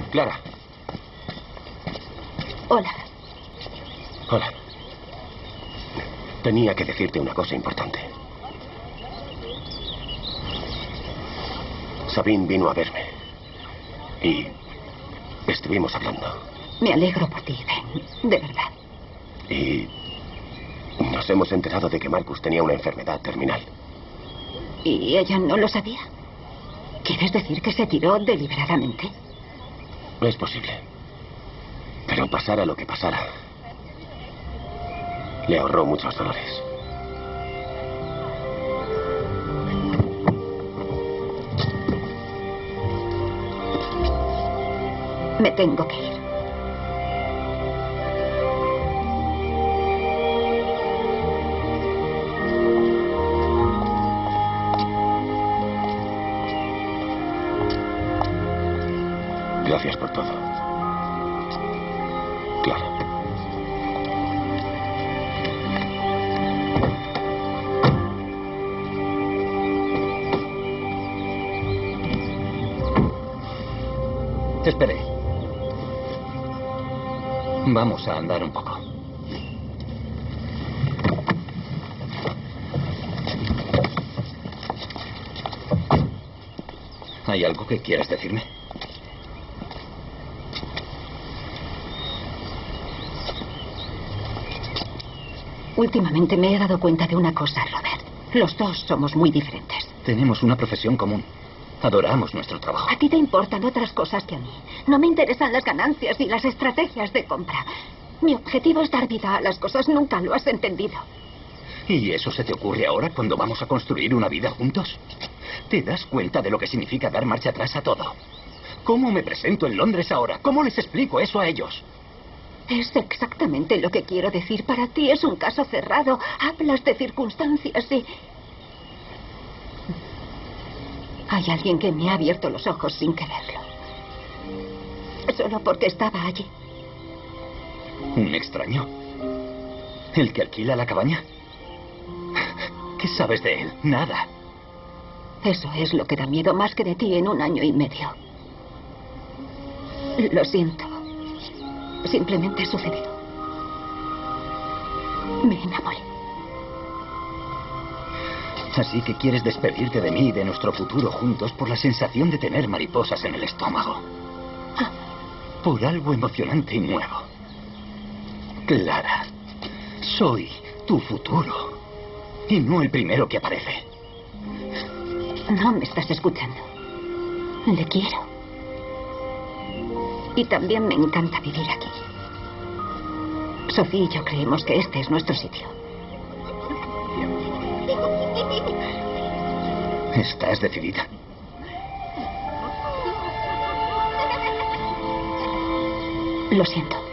Clara. Hola. Hola. Tenía que decirte una cosa importante. Sabine vino a verme. Y estuvimos hablando. Me alegro por ti, Ben. De verdad. Y nos hemos enterado de que Marcus tenía una enfermedad terminal. ¿Y ella no lo sabía? ¿Quieres decir que se tiró deliberadamente? Es posible. Pero pasara lo que pasara, le ahorró muchos dolores. Me tengo que ir. Gracias por todo. Clara. Te esperé. Vamos a andar un poco. ¿Hay algo que quieras decirme? Últimamente me he dado cuenta de una cosa, Robert. Los dos somos muy diferentes. Tenemos una profesión común. Adoramos nuestro trabajo. A ti te importan otras cosas que a mí. No me interesan las ganancias y las estrategias de compra. Mi objetivo es dar vida a las cosas. Nunca lo has entendido. ¿Y eso se te ocurre ahora cuando vamos a construir una vida juntos? ¿Te das cuenta de lo que significa dar marcha atrás a todo? ¿Cómo me presento en Londres ahora? ¿Cómo les explico eso a ellos? Es exactamente lo que quiero decir. Para ti es un caso cerrado. Hablas de circunstancias y... Hay alguien que me ha abierto los ojos sin quererlo. Solo porque estaba allí. ¿Un extraño? ¿El que alquila la cabaña? ¿Qué sabes de él? Nada. Eso es lo que da miedo más que de ti en 1 año y medio. Lo siento. Simplemente sucedió. Me enamoré. Así que quieres despedirte de mí y de nuestro futuro juntos por la sensación de tener mariposas en el estómago. Por algo emocionante y nuevo. Clara, soy tu futuro. Y no el primero que aparece. No me estás escuchando. Le quiero. Y también me encanta vivir aquí. Sofía y yo creemos que este es nuestro sitio. ¿Estás decidida? Lo siento.